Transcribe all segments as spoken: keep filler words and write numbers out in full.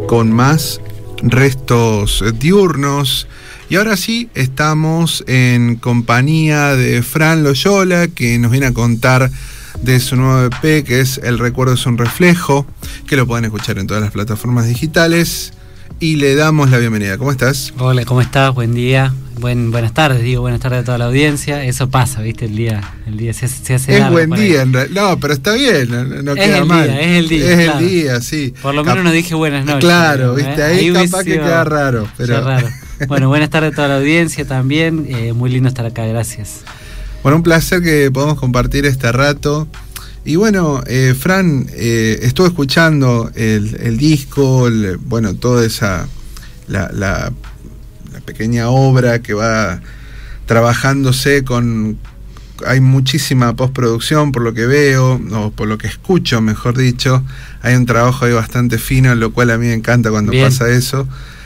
con más restos diurnos. Y ahora sí, estamos en compañía de Fran Loyola, que nos viene a contar de su nuevo E P, que es El recuerdo es un reflejo, que lo pueden escuchar en todas las plataformas digitales. Y le damos la bienvenida. ¿Cómo estás? Hola, ¿cómo estás? Buen día. Buen, buenas tardes, digo, buenas tardes a toda la audiencia. Eso pasa, ¿viste? El día, el día se, se hace Es largo. buen día, en realidad. No, pero está bien, no, no es queda el mal. Día, es el día, Es claro. el día, sí. Por lo menos Cap- no dije buenas noches. Claro, ¿eh? ¿viste? Ahí, Ahí capaz que queda raro. Pero... Queda raro. Bueno, buenas tardes a toda la audiencia también. Eh, muy lindo estar acá, gracias. Bueno, un placer que podamos compartir este rato. Y bueno, eh, Fran, eh, estuve escuchando el, el disco, el, bueno, toda esa, la, la, la pequeña obra que va trabajándose con, hay muchísima postproducción por lo que veo, o por lo que escucho, mejor dicho, hay un trabajo ahí bastante fino, lo cual a mí me encanta cuando Bien. pasa eso.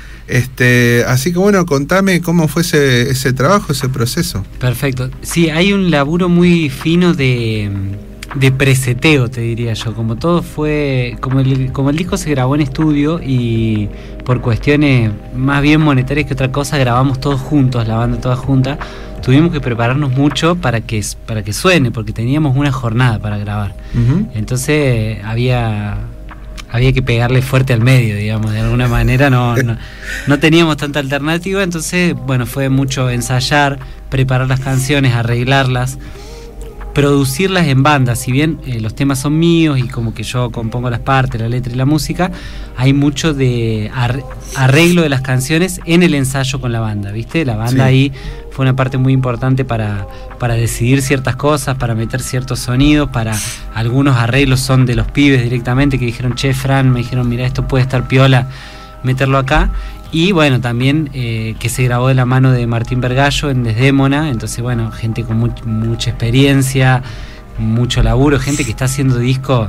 Este, así que bueno, contame cómo fue ese, ese trabajo, ese proceso. Perfecto. Sí, hay un laburo muy fino de... de preseteo, te diría yo. Como todo fue, como el, como el disco se grabó en estudio y por cuestiones más bien monetarias que otra cosa grabamos todos juntos, la banda toda junta, tuvimos que prepararnos mucho para que, para que suene, porque teníamos una jornada para grabar. Uh-huh. Entonces había había que pegarle fuerte al medio, digamos, de alguna manera no, no, no teníamos tanta alternativa. Entonces, bueno, fue mucho ensayar, preparar las canciones, arreglarlas, producirlas en banda. Si bien eh, los temas son míos y como que yo compongo las partes, la letra y la música, hay mucho de ar- arreglo de las canciones en el ensayo con la banda, ¿viste? La banda sí. Ahí fue una parte muy importante para, para decidir ciertas cosas, para meter ciertos sonidos, para algunos arreglos son de los pibes directamente que dijeron, che, Fran, me dijeron, mira, esto puede estar piola, meterlo acá. Y bueno, también eh, que se grabó de la mano de Martín Vergallo en Desdémona, entonces bueno, gente con much, mucha experiencia, mucho laburo, gente que está haciendo disco,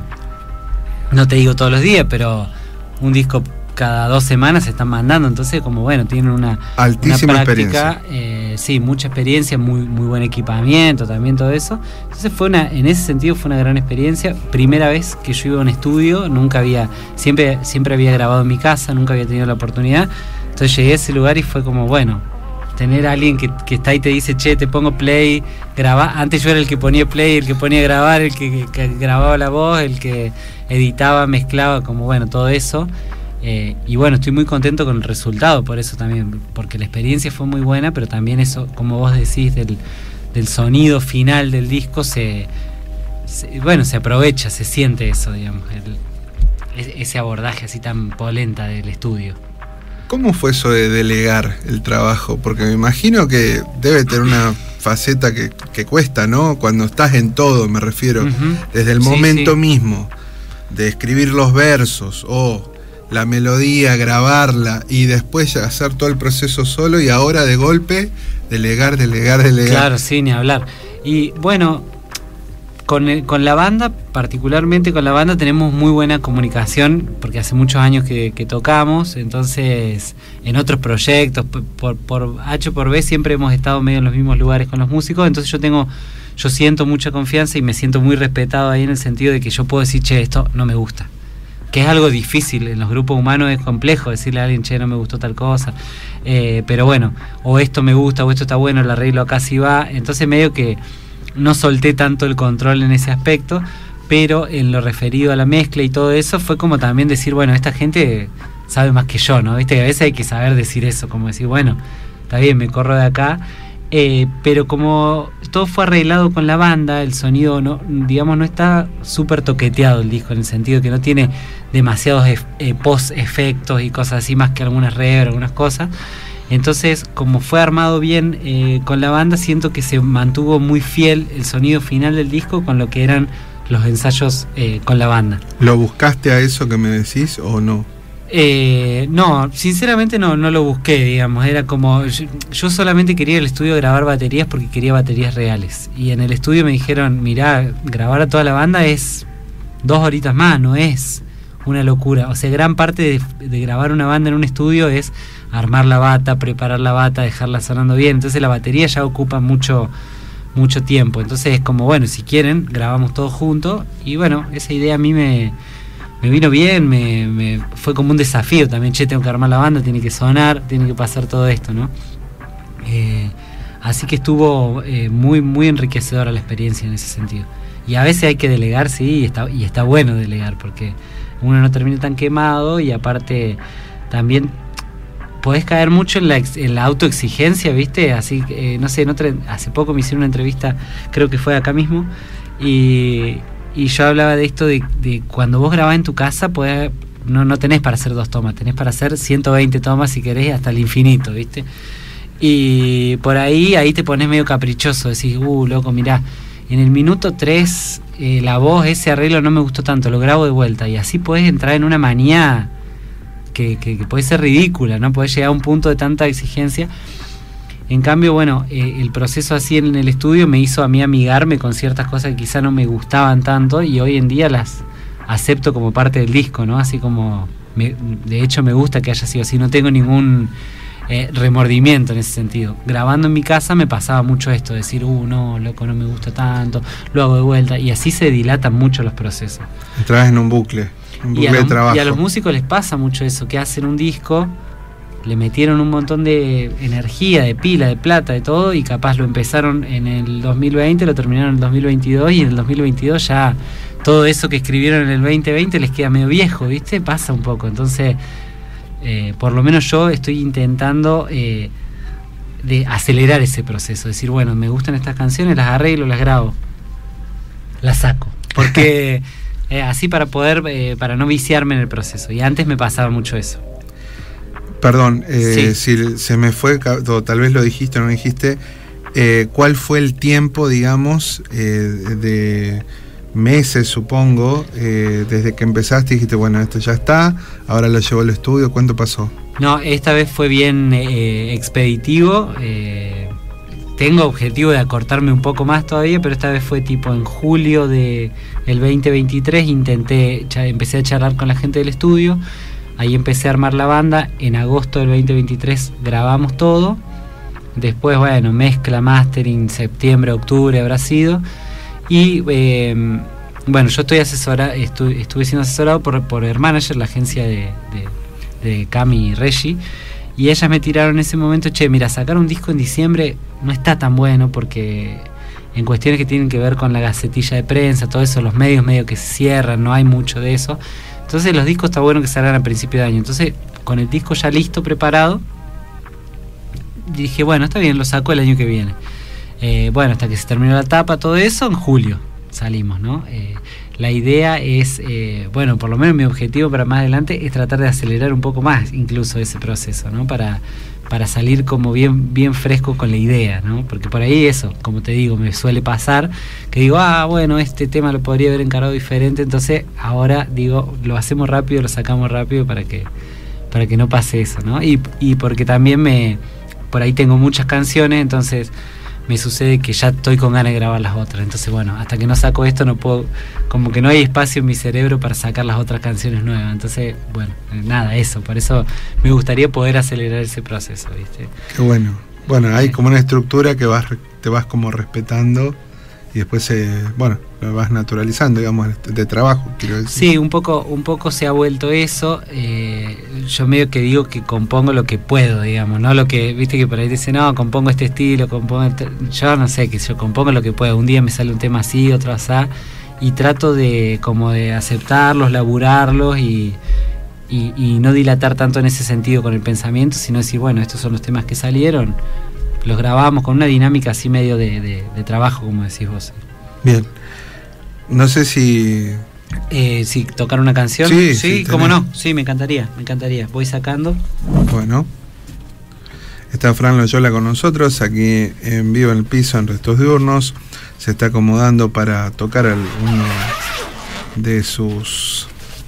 no te digo todos los días, pero un disco cada dos semanas se están mandando, entonces como bueno, tienen una, altísima una práctica, experiencia. Eh, sí, mucha experiencia, muy, muy buen equipamiento, también todo eso. Entonces fue una, en ese sentido fue una gran experiencia. Primera vez que yo iba a un estudio, nunca había, siempre, siempre había grabado en mi casa, nunca había tenido la oportunidad. Entonces llegué a ese lugar y fue como, bueno, tener a alguien que, que está ahí y te dice, che, te pongo play, graba. Antes yo era el que ponía play, el que ponía grabar, el que, que grababa la voz, el que editaba, mezclaba, como bueno, todo eso. Eh, y bueno, estoy muy contento con el resultado, por eso también, porque la experiencia fue muy buena, pero también eso, como vos decís, del, del sonido final del disco, se, se bueno, se aprovecha, se siente eso, digamos, el, ese abordaje así tan polenta del estudio. ¿Cómo fue eso de delegar el trabajo? Porque me imagino que debe tener una faceta que, que cuesta, ¿no? Cuando estás en todo, me refiero, uh-huh. desde el sí, momento sí. mismo de escribir los versos o la melodía, grabarla y después hacer todo el proceso solo y ahora de golpe delegar, delegar, delegar. Claro, sí, ni hablar. Y bueno, con, el, con la banda, particularmente con la banda tenemos muy buena comunicación porque hace muchos años que, que tocamos, entonces en otros proyectos, por, por H o por B siempre hemos estado medio en los mismos lugares con los músicos, entonces yo tengo, yo siento mucha confianza y me siento muy respetado ahí en el sentido de que yo puedo decir, che, esto no me gusta. Que es algo difícil, en los grupos humanos es complejo decirle a alguien, che, no me gustó tal cosa, eh, pero bueno, o esto me gusta, o esto está bueno, el arreglo acá sí va, entonces medio que no solté tanto el control en ese aspecto, pero en lo referido a la mezcla y todo eso, fue como también decir, bueno, esta gente sabe más que yo, ¿no? Viste que a veces hay que saber decir eso, como decir, bueno, está bien, me corro de acá, eh, pero como todo fue arreglado con la banda, el sonido, no, digamos, no está súper toqueteado el disco, en el sentido que no tiene demasiados eh, post-efectos y cosas así, más que algunas reverb, algunas cosas. Entonces, como fue armado bien eh, con la banda, siento que se mantuvo muy fiel el sonido final del disco con lo que eran los ensayos eh, con la banda. ¿Lo buscaste a eso que me decís o no? Eh, no, sinceramente no, no lo busqué, digamos, era como, yo, yo solamente quería el estudio grabar baterías porque quería baterías reales, y en el estudio me dijeron, mirá, grabar a toda la banda es dos horitas más, no es una locura, o sea, gran parte de, de grabar una banda en un estudio es armar la bata, preparar la bata, dejarla sonando bien, entonces la batería ya ocupa mucho, mucho tiempo, entonces es como, bueno, si quieren, grabamos todos juntos, y bueno, esa idea a mí me... me vino bien, me, me fue como un desafío también, che, tengo que armar la banda, tiene que sonar, tiene que pasar todo esto, ¿no? Eh, así que estuvo eh, muy, muy enriquecedora la experiencia en ese sentido. Y a veces hay que delegar, sí, y está, y está bueno delegar, porque uno no termina tan quemado y aparte también podés caer mucho en la, en la autoexigencia, ¿viste? Así que, eh, no sé, en otra, hace poco me hicieron una entrevista, creo que fue acá mismo, y, y yo hablaba de esto de, de cuando vos grabás en tu casa, podés, no, no tenés para hacer dos tomas, tenés para hacer ciento veinte tomas si querés, hasta el infinito, ¿viste? Y por ahí, ahí te pones medio caprichoso, decís, uh, loco, mirá, en el minuto tres eh, la voz, ese arreglo no me gustó tanto, lo grabo de vuelta, y así podés entrar en una manía que, que, que puede ser ridícula, ¿no? Podés llegar a un punto de tanta exigencia. En cambio, bueno, eh, el proceso así en el estudio me hizo a mí amigarme con ciertas cosas que quizá no me gustaban tanto, y hoy en día las acepto como parte del disco, ¿no? Así como, me, de hecho me gusta que haya sido así, no tengo ningún Eh, remordimiento en ese sentido. Grabando en mi casa me pasaba mucho esto, decir, uh, no, loco, no me gusta tanto, lo hago de vuelta, y así se dilatan mucho los procesos. Entras en un bucle, un bucle y a, de los, trabajo. Y a los músicos les pasa mucho eso, que hacen un disco, le metieron un montón de energía, de pila, de plata, de todo, y capaz lo empezaron en el dos mil veinte, lo terminaron en el dos mil veintidós, y en el dos mil veintidós ya todo eso que escribieron en el veinte veinte les queda medio viejo, ¿viste? Pasa un poco, entonces... Eh, por lo menos yo estoy intentando eh, de acelerar ese proceso, decir, bueno, me gustan estas canciones, las arreglo, las grabo, las saco, porque eh, así para poder, eh, para no viciarme en el proceso, y antes me pasaba mucho eso. Perdón, eh, sí. si se me fue, o tal vez lo dijiste o no dijiste, eh, ¿cuál fue el tiempo, digamos, eh, de... meses, supongo, eh, desde que empezaste y dijiste, bueno, esto ya está, ahora lo llevo al estudio? ¿Cuánto pasó? No, esta vez fue bien eh, expeditivo, eh, tengo objetivo de acortarme un poco más todavía, pero esta vez fue tipo en julio de el veinte veintitrés, intenté, ya empecé a charlar con la gente del estudio, ahí empecé a armar la banda, en agosto del veinte veintitrés grabamos todo, después, bueno, mezcla, mastering, septiembre, octubre habrá sido. Y eh, bueno, yo estoy asesora, estu, estuve siendo asesorado por, por Air Manager, la agencia de, de, de Cami y Reggie, y ellas me tiraron en ese momento, che, mira, sacar un disco en diciembre no está tan bueno, porque en cuestiones que tienen que ver con la gacetilla de prensa, todo eso, los medios medio que se cierran, no hay mucho de eso, entonces los discos está bueno que salgan a principio de año. Entonces, con el disco ya listo, preparado, dije, bueno, está bien, lo saco el año que viene. Eh, bueno, hasta que se terminó la tapa, todo eso, en julio salimos, ¿no? Eh, la idea es, eh, bueno, por lo menos mi objetivo para más adelante es tratar de acelerar un poco más incluso ese proceso, ¿no? Para, para salir como bien, bien fresco con la idea, ¿no? Porque por ahí eso, como te digo, me suele pasar que digo, ah, bueno, este tema lo podría haber encarado diferente, entonces ahora digo, lo hacemos rápido, lo sacamos rápido para que, para que no pase eso, ¿no? Y, y porque también me, por ahí tengo muchas canciones, entonces... me sucede que ya estoy con ganas de grabar las otras, entonces bueno, hasta que no saco esto no puedo, como que no hay espacio en mi cerebro para sacar las otras canciones nuevas, entonces bueno, nada, eso, por eso me gustaría poder acelerar ese proceso, ¿viste? Qué bueno, bueno, hay como una estructura que vas, te vas como respetando y después, eh, bueno, lo vas naturalizando, digamos, de trabajo, quiero decir. Sí, un poco, un poco se ha vuelto eso. Eh, yo medio que digo que compongo lo que puedo, digamos, no lo que, viste que por ahí dicen, no, compongo este estilo, compongo este... yo no sé, que yo compongo lo que puedo. Un día me sale un tema así, otro así, y trato de como de aceptarlos, laburarlos y, y, y no dilatar tanto en ese sentido con el pensamiento, sino decir, bueno, estos son los temas que salieron, los grabamos con una dinámica así medio de, de, de trabajo, como decís vos. Bien. No sé si... Eh, si tocar una canción. Sí, sí, sí, cómo no. Sí, me encantaría, me encantaría. Voy sacando. Bueno. Está Fran Loyola con nosotros, aquí en vivo en el piso, en Restos Diurnos. Se está acomodando para tocar alguno de sus...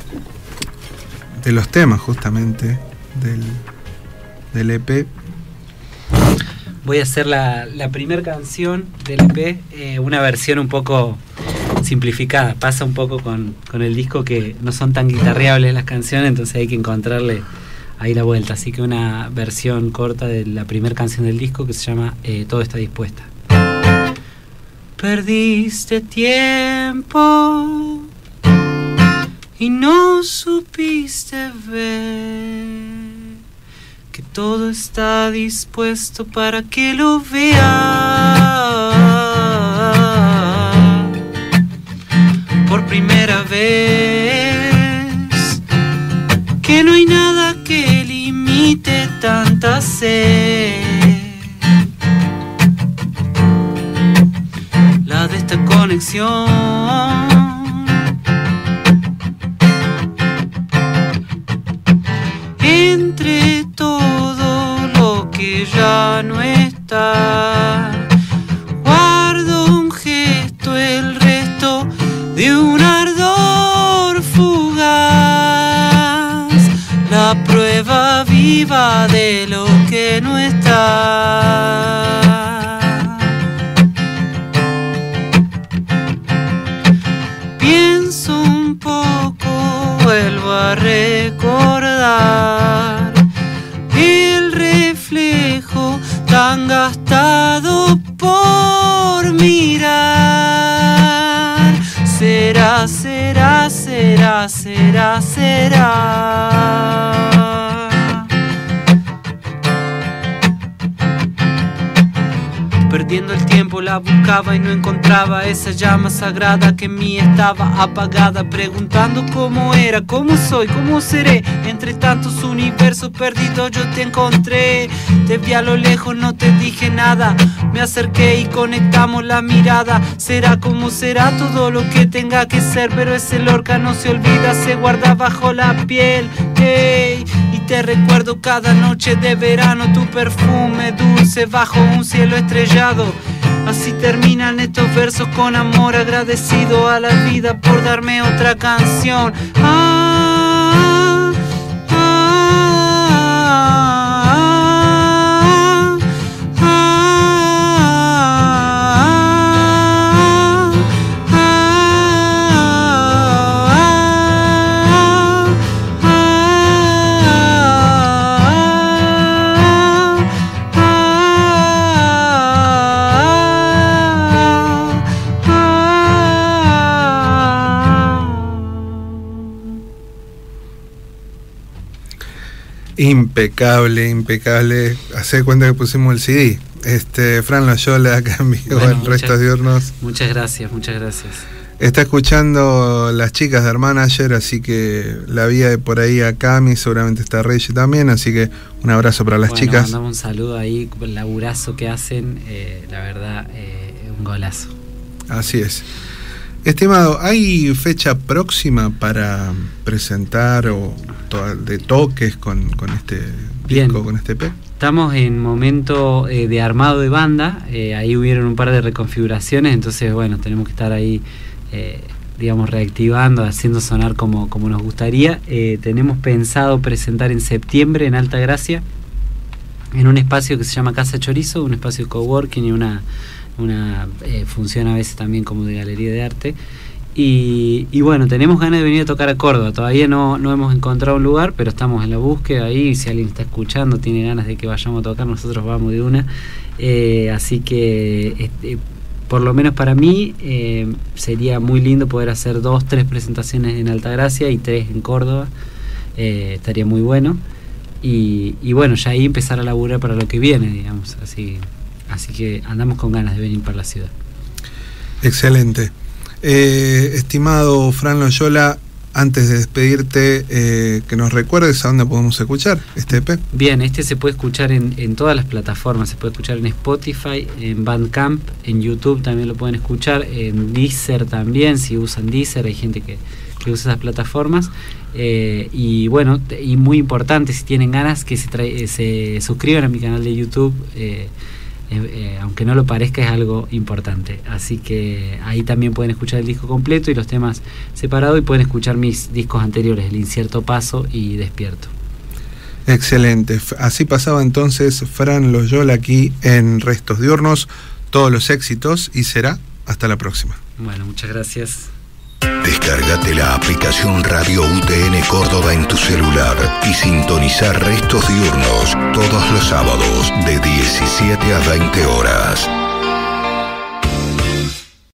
de los temas, justamente, del, del E P. Voy a hacer la, la primera canción del E P, eh, una versión un poco simplificada. Pasa un poco con, con el disco que no son tan guitarreables las canciones, entonces hay que encontrarle ahí la vuelta. Así que una versión corta de la primera canción del disco que se llama eh, Todo está dispuesta. Perdiste tiempo y no supiste ver que todo está dispuesto para que lo veas. Por primera vez, que no hay nada que limite tanta sed, la de esta conexión. Entre todo lo que ya no está, guardo un gesto, el resto de un ardor fugaz, la prueba viva de lo que no está. Pienso un poco, vuelvo a recordar el reflejo tan gastado por mirar. Será, será, será, será, será. Perdiendo el tiempo la buscaba y no encontraba esa llama sagrada que en mí estaba apagada, preguntando cómo era, cómo soy, cómo seré. Entre tantos universos perdidos yo te encontré. Te vi a lo lejos, no te dije nada, me acerqué y conectamos la mirada. Será como será todo lo que tenga que ser, pero ese Lorca no se olvida, se guarda bajo la piel. Hey, y te recuerdo cada noche de verano, tu perfume dulce bajo un cielo estrellado. Así terminan estos versos con amor, agradecido a la vida por darme otra canción. Ah, ah, ah, ah, Impecable, impecable. Hacé cuenta que pusimos el C D. Este, Fran Loyola, acá en vivo, bueno, en Restos Diurnos. Muchas gracias, muchas gracias. Está escuchando las chicas de Hermanager, así que la vía de por ahí a Cami, seguramente está Reyes también, así que un abrazo para las bueno, chicas. Mandamos un saludo ahí, el laburazo que hacen, eh, la verdad, eh, un golazo. Así es. Estimado, ¿hay fecha próxima para presentar o to- de toques con, con este Bien. disco, con este E P? Estamos en momento eh, de armado de banda, eh, ahí hubieron un par de reconfiguraciones, entonces bueno, tenemos que estar ahí, eh, digamos, reactivando, haciendo sonar como, como nos gustaría. Eh, tenemos pensado presentar en septiembre en Altagracia, en un espacio que se llama Casa Chorizo, un espacio de coworking y una... una eh, función a veces también como de galería de arte y, y bueno, tenemos ganas de venir a tocar a Córdoba. Todavía no, no hemos encontrado un lugar, pero estamos en la búsqueda ahí. Si alguien está escuchando, tiene ganas de que vayamos a tocar, nosotros vamos de una. Eh, así que este, por lo menos para mí eh, sería muy lindo poder hacer dos, tres presentaciones en Altagracia y tres en Córdoba. Eh, estaría muy bueno y, y bueno, ya ahí empezar a laburar para lo que viene, digamos, así. Así que andamos con ganas de venir para la ciudad. Excelente. Eh, estimado Fran Loyola, antes de despedirte, eh, que nos recuerdes a dónde podemos escuchar este E P. Bien, este se puede escuchar en, en todas las plataformas. Se puede escuchar en Spotify, en Bandcamp, en YouTube también lo pueden escuchar, en Deezer también, si usan Deezer, hay gente que, que usa esas plataformas. Eh, y bueno, y muy importante, si tienen ganas, que se, tra- se suscriban a mi canal de YouTube. Eh, Eh, eh, aunque no lo parezca, es algo importante, así que ahí también pueden escuchar el disco completo y los temas separados, y pueden escuchar mis discos anteriores, El Incierto Paso y Despierto. Excelente. Así pasaba entonces Fran Loyola aquí en Restos Diurnos. Todos los éxitos y será hasta la próxima. Bueno, muchas gracias. Descárgate la aplicación Radio U T N Córdoba en tu celular y sintoniza Restos Diurnos todos los sábados de diecisiete a veinte horas.